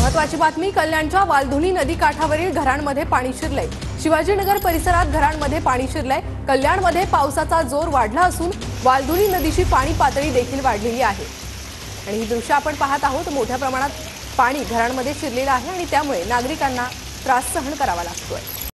महत्त्वाची बातमी, कल्याणच्या वालधुनी नदी काठावरील घरांमध्ये पाणी शिरलंय। शिवाजीनगर परिसरात घरांमध्ये पाणी शिरलंय। कल्याणमध्ये पावसाचा जोर वाढला असून वालधुनी नदीची पाणी पातळी देखील वाढलेली आहे। आणि ही दृश्य आपण पाहत आहोत। मोठ्या प्रमाणात पाणी घरांमध्ये शिरलेलं आहे आणि त्यामुळे नागरिकांना त्रास सहन करावा लागतोय।